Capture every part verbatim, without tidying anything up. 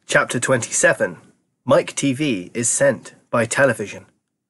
Chapter twenty-seven. Mike T V is sent by television.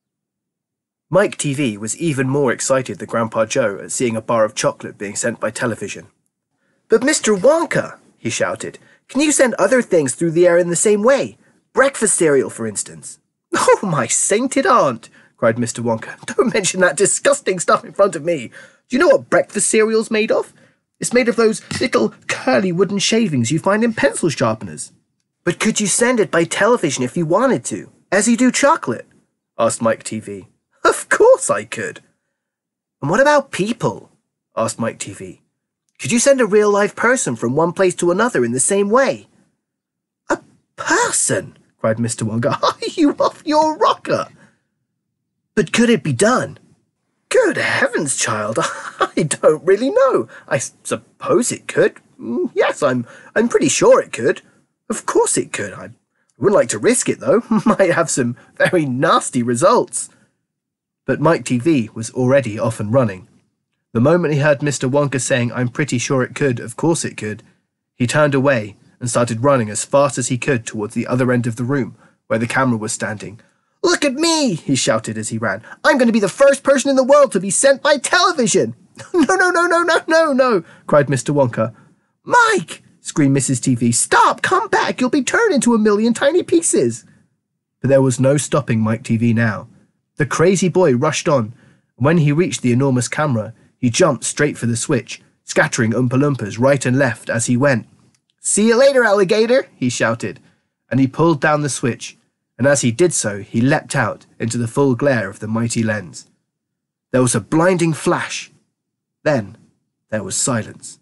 Mike T V was even more excited than Grandpa Joe at seeing a bar of chocolate being sent by television. "But Mister Wonka," he shouted, "can you send other things through the air in the same way? Breakfast cereal, for instance." "Oh, my sainted aunt," cried Mister Wonka. "Don't mention that disgusting stuff in front of me. Do you know what breakfast cereal's made of? It's made of those little curly wooden shavings you find in pencil sharpeners." "But could you send it by television if you wanted to, as you do chocolate?" asked Mike T V. "Of course I could." "And what about people?" asked Mike T V. "Could you send a real live person from one place to another in the same way?" "A person?" cried Mister Wonka. "Are you off your rocker?" "But could it be done?" "Good heavens, child, I don't really know. I suppose it could. Yes, I'm I'm pretty sure it could. Of course it could. I wouldn't like to risk it, though. Might have some very nasty results." But Mike T V was already off and running. The moment he heard Mister Wonka saying, "I'm pretty sure it could, of course it could," he turned away and started running as fast as he could towards the other end of the room, where the camera was standing. "Look at me!" he shouted as he ran. "I'm going to be the first person in the world to be sent by television!" "No, no, no, no, no, no, no!" cried Mister Wonka. "Mike!" screamed Missus T V. "Stop! Come back! You'll be turned into a million tiny pieces!" But there was no stopping Mike T V now. The crazy boy rushed on, and when he reached the enormous camera, he jumped straight for the switch, scattering Oompa Loompas right and left as he went. "See you later, alligator!" he shouted, and he pulled down the switch, and as he did so, he leapt out into the full glare of the mighty lens. There was a blinding flash. Then there was silence.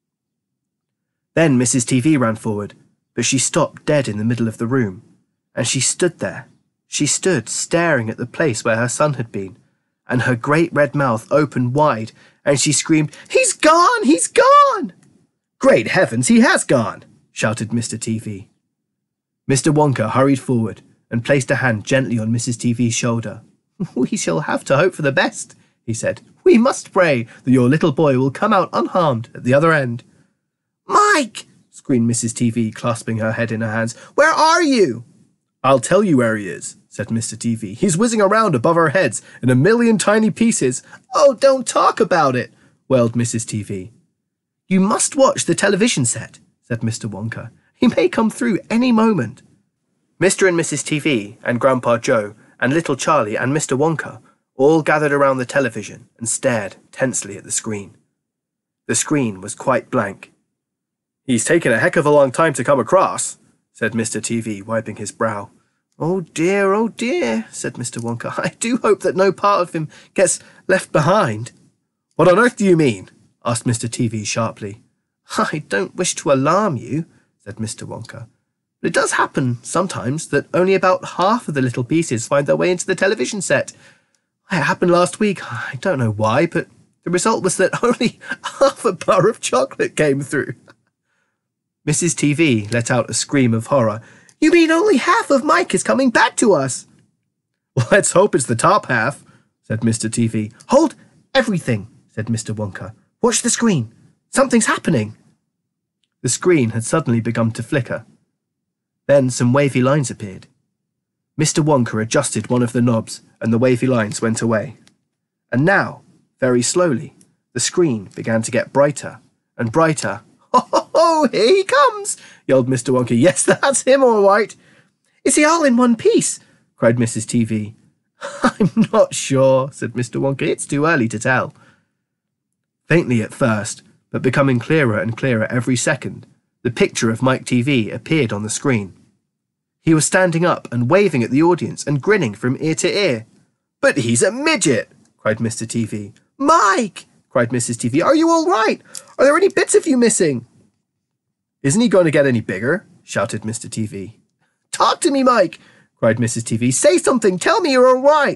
Then Missus T V ran forward, but she stopped dead in the middle of the room, and she stood there. She stood staring at the place where her son had been, and her great red mouth opened wide, and she screamed, "He's gone! He's gone!" "Great heavens, he has gone!" shouted Mister T V. Mister Wonka hurried forward and placed a hand gently on Missus T V's shoulder. "We shall have to hope for the best," he said. "We must pray that your little boy will come out unharmed at the other end." "Mike!" screamed Missus T V, clasping her head in her hands. "Where are you?" "I'll tell you where he is," said Mister T V. "He's whizzing around above our heads in a million tiny pieces." "Oh, don't talk about it," wailed Missus T V. "You must watch the television set," said Mister Wonka. "He may come through any moment." Mister and Missus T V and Grandpa Joe and little Charlie and Mister Wonka all gathered around the television and stared tensely at the screen. The screen was quite blank. "He's taken a heck of a long time to come across," said Mister T V, wiping his brow. "Oh dear, oh dear," said Mister Wonka. "I do hope that no part of him gets left behind." "What on earth do you mean?" asked Mister T V sharply. "I don't wish to alarm you," said Mister Wonka, "but it does happen sometimes that only about half of the little pieces find their way into the television set. It happened last week. I don't know why, but the result was that only half a bar of chocolate came through." Missus T V let out a scream of horror. "You mean only half of Mike is coming back to us?" "Well, let's hope it's the top half," said Mister T V. "Hold everything," said Mister Wonka. "Watch the screen. Something's happening." The screen had suddenly begun to flicker. Then some wavy lines appeared. Mister Wonka adjusted one of the knobs, and the wavy lines went away. And now, very slowly, the screen began to get brighter and brighter. "Ho, ho, ho, here he comes!" yelled Mister Wonka. "Yes, that's him, all right." "Is he all in one piece?" cried Missus T V. "I'm not sure," said Mister Wonka. "It's too early to tell." Faintly at first, but becoming clearer and clearer every second, the picture of Mike T V appeared on the screen. He was standing up and waving at the audience and grinning from ear to ear. "But he's a midget!" cried Mister T V. "Mike!" cried Missus T V. "Are you all right? Are there any bits of you missing?" "Isn't he going to get any bigger?" shouted Mister T V. "Talk to me, Mike!" cried Missus T V. "Say something! Tell me you're all right!"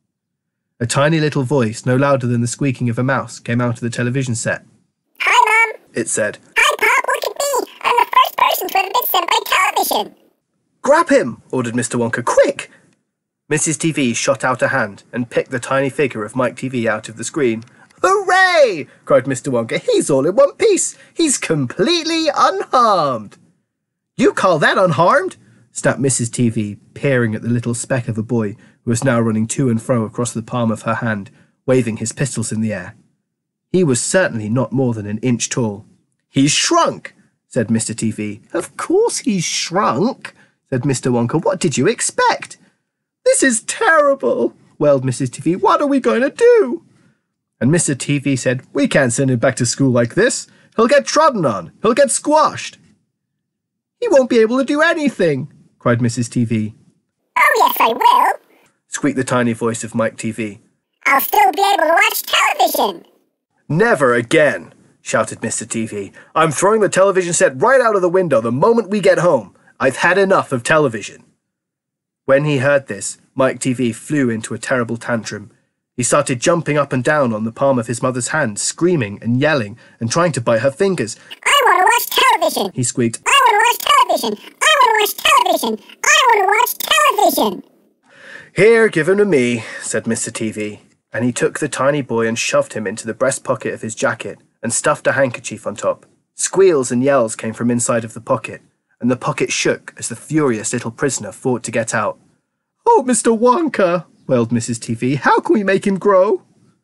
A tiny little voice, no louder than the squeaking of a mouse, came out of the television set. "Hi, Mom," it said. "Hi, Pop, look at me! I'm the first person to have been sent by television!" "Grab him!" ordered Mister Wonka. "Quick!" Missus T V shot out a hand and picked the tiny figure of Mike T V out of the screen. "Hooray!" cried Mister Wonka. "He's all in one piece! He's completely unharmed!" You call that unharmed? Snapped Missus T V, peering at the little speck of a boy who was now running to and fro across the palm of her hand, waving his pistols in the air. He was certainly not more than an inch tall. He's shrunk, said Mister T V. Of course he's shrunk, said Mister Wonka. What did you expect? This is terrible, wailed Missus T V. What are we going to do? And Mister T V said, we can't send him back to school like this. He'll get trodden on. He'll get squashed. He won't be able to do anything, cried Missus T V. Oh, yes, I will, squeaked the tiny voice of Mike T V. I'll still be able to watch television. Never again, shouted Mister T V. I'm throwing the television set right out of the window the moment we get home. I've had enough of television. When he heard this, Mike T V flew into a terrible tantrum. He started jumping up and down on the palm of his mother's hand, screaming and yelling and trying to bite her fingers. I want to watch television, he squeaked. I want to watch television. I want to watch television. I want to watch television. Here, give him to me, said Mister T V, and he took the tiny boy and shoved him into the breast pocket of his jacket and stuffed a handkerchief on top. Squeals and yells came from inside of the pocket, and the pocket shook as the furious little prisoner fought to get out. Oh, Mister Wonka, wailed Missus T V, how can we make him grow?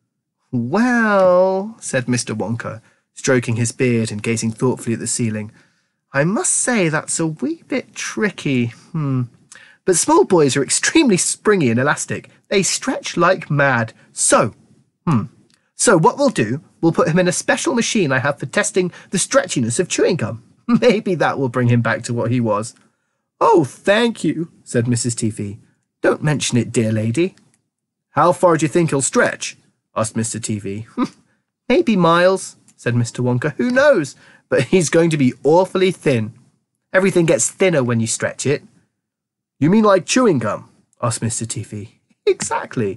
Well, said Mister Wonka, stroking his beard and gazing thoughtfully at the ceiling, I must say that's a wee bit tricky. Hmm. But small boys are extremely springy and elastic. They stretch like mad. So, hmm. So what we'll do, we'll put him in a special machine I have for testing the stretchiness of chewing gum. Maybe that will bring him back to what he was. Oh, thank you, said Missus T V. Don't mention it, dear lady. How far do you think he'll stretch? Asked Mister T V. Maybe miles, said Mister Wonka. Who knows? But he's going to be awfully thin. Everything gets thinner when you stretch it. You mean like chewing gum? Asked Mister T V. Exactly.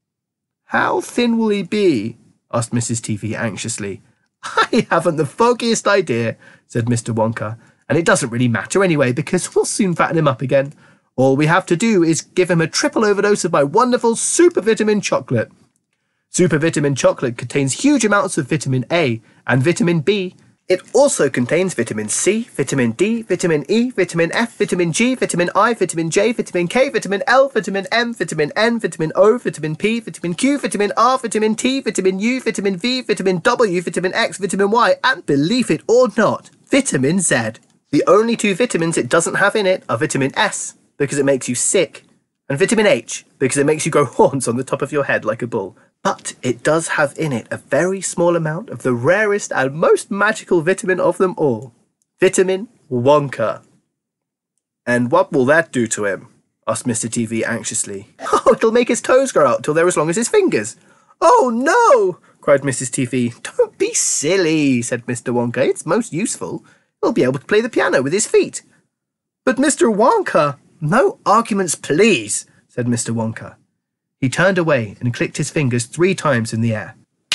How thin will he be? Asked Missus T V anxiously. I haven't the foggiest idea, said Mister Wonka. And it doesn't really matter anyway, because we'll soon fatten him up again. All we have to do is give him a triple overdose of my wonderful super vitamin chocolate. Super vitamin chocolate contains huge amounts of vitamin A and vitamin B. It also contains vitamin C, vitamin D, vitamin E, vitamin F, vitamin G, vitamin I, vitamin J, vitamin K, vitamin L, vitamin M, vitamin N, vitamin O, vitamin P, vitamin Q, vitamin R, vitamin T, vitamin U, vitamin V, vitamin W, vitamin X, vitamin Y, and believe it or not, vitamin Z. The only two vitamins it doesn't have in it are vitamin S, because it makes you sick, and vitamin H, because it makes you grow horns on the top of your head like a bull. But it does have in it a very small amount of the rarest and most magical vitamin of them all, Vitamin Wonka. And what will that do to him? Asked Mister T V anxiously. Oh, it'll make his toes grow out till they're as long as his fingers. Oh, no, cried Missus T V. Don't be silly, said Mister Wonka. It's most useful. He'll be able to play the piano with his feet. But Mister Wonka... No arguments, please, said Mister Wonka. He turned away and clicked his fingers three times in the air.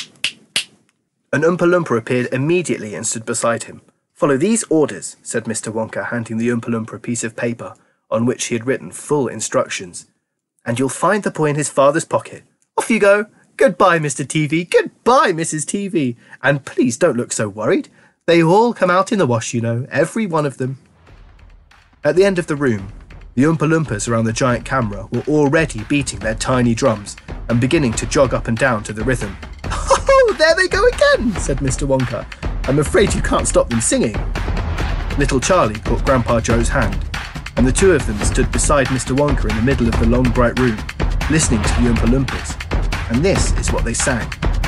An Oompa Loompa appeared immediately and stood beside him. Follow these orders, said Mister Wonka, handing the Oompa Loompa a piece of paper on which he had written full instructions. And you'll find the boy in his father's pocket. Off you go. Goodbye, Mister T V. Goodbye, Missus T V. And please don't look so worried. They all come out in the wash, you know, every one of them. At the end of the room, the Oompa Loompas around the giant camera were already beating their tiny drums and beginning to jog up and down to the rhythm. Oh, there they go again, said Mister Wonka. I'm afraid you can't stop them singing. Little Charlie caught Grandpa Joe's hand, and the two of them stood beside Mister Wonka in the middle of the long, bright room, listening to the Oompa Loompas. And this is what they sang.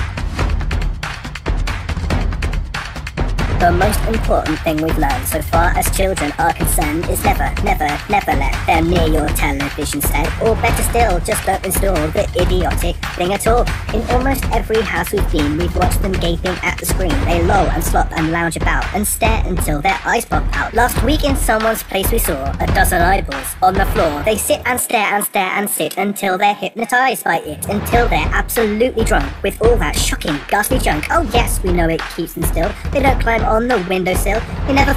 The most important thing we've learned so far as children are concerned is never, never, never let them near your television set. Or better still, just don't install the idiotic thing at all. In almost every house we've been, we've watched them gaping at the screen. They loll and slop and lounge about and stare until their eyes pop out. Last week in someone's place we saw a dozen eyeballs on the floor. They sit and stare and stare and sit until they're hypnotized by it, until they're absolutely drunk with all that shocking, ghastly junk. Oh yes, we know it keeps them still. They don't climb on the windowsill. They never fight.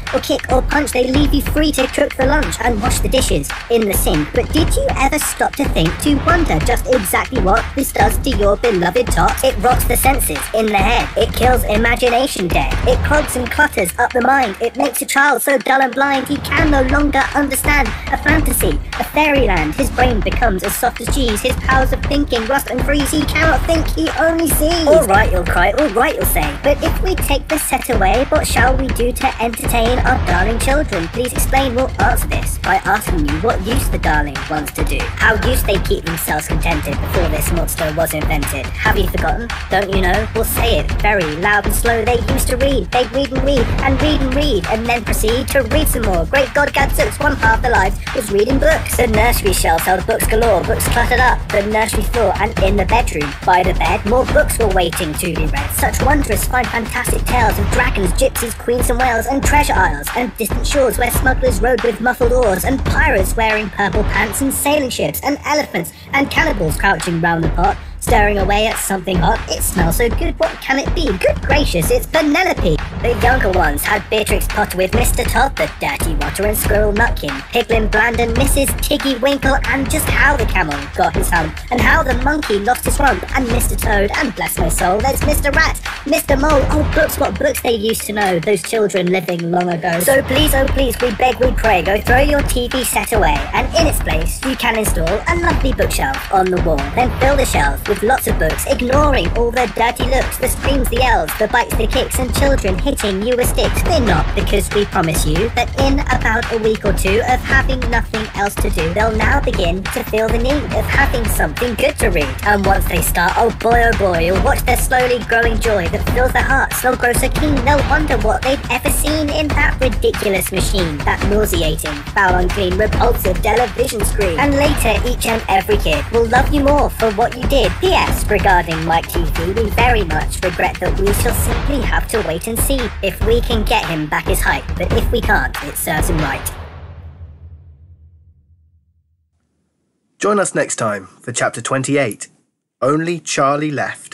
or kick or punch, they leave you free to cook the lunch and wash the dishes in the sink. But did you ever stop to think, to wonder just exactly what this does to your beloved tots? It rots the senses in the head, it kills imagination dead, it clogs and clutters up the mind, it makes a child so dull and blind he can no longer understand a fantasy, a fairyland. His brain becomes as soft as cheese, his powers of thinking rust and freeze, he cannot think, he only sees. Alright, you'll cry, alright, you'll say, but if we take the set away, what shall we do to entertain our darling children? Please explain. We'll answer this by asking you what use the darling wants to do, how used they keep themselves contented before this monster was invented. Have you forgotten? Don't you know? We'll say it very loud and slow. They used to read, they'd read and read and read and read and then proceed to read some more. Great God gadzooks, one half their lives was reading books. The nursery shelves held books galore, books cluttered up the nursery floor, and in the bedroom by the bed more books were waiting to be read. Such wondrous fine fantastic tales of dragons, gypsies, queens and whales, and treasure isles and distant shores where smugglers rode with muffled oars, and pirates wearing purple pants, and sailing ships and elephants and cannibals crouching round the pot stirring away at something hot. It smells so good, what can it be? Good gracious, it's Penelope! The younger ones had Beatrix Potter with Mister Todd, the Dirty Rotter, and Squirrel Nutkin, Piglin Bland and Missus Tiggy Winkle, and just how the camel got his hump, and how the monkey lost his rump, and Mister Toad, and bless my soul, there's Mister Rat, Mister Mole. Oh, books, what books they used to know, those children living long ago. So please, oh please, we beg, we pray, go throw your T V set away, and in its place you can install a lovely bookshelf on the wall. Then fill the shelf with lots of books, ignoring all the dirty looks, the screams, the yells, the bites, the kicks, and children hitting you with sticks. Fear not, because we promise you that in about a week or two of having nothing else to do, they'll now begin to feel the need of having something good to read. And once they start, oh boy, oh boy, you'll watch their slowly growing joy that fills their hearts. They'll grow so keen, they'll wonder what they've ever seen in that ridiculous machine, that nauseating, foul, unclean, repulsive television screen. And later, each and every kid will love you more for what you did. P S Regarding Mike T V, we very much regret that we shall simply have to wait and see if we can get him back his height, but if we can't, it serves him right. Join us next time for Chapter twenty-eight, Only Charlie Left.